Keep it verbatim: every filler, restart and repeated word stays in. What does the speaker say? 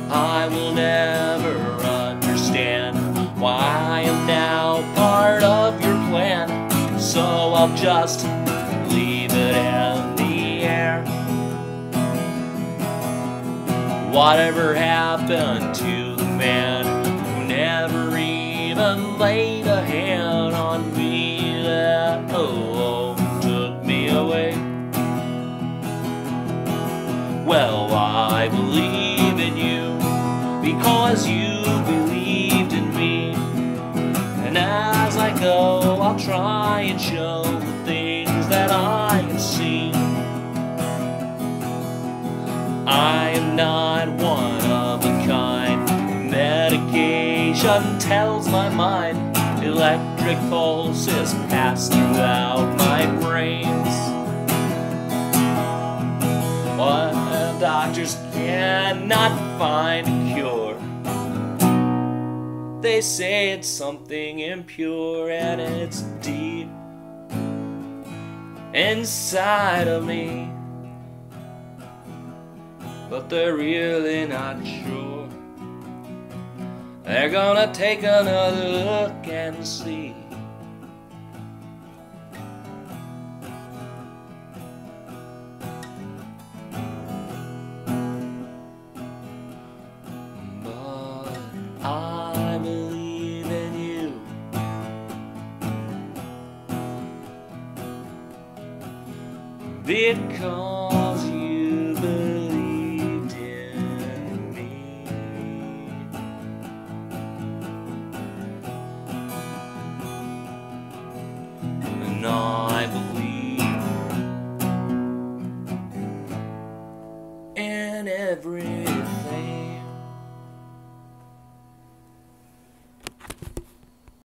I will never understand why I am now part of your plan. So I'll just leave it in the air. Whatever happened to the man who never even laid a hand on me, that oh, took me away? Well, I believe in you because you believed in me, and as I go I'll try and show the things that I have seen. I am not one of a kind. Medication tells my mind electric pulses pass throughout my brains. What doctors cannot find a cure. They say it's something impure, and it's deep inside of me, but they're really not sure. They're gonna take another look and see. But I believe in you because you believed in me. And I believe in everything.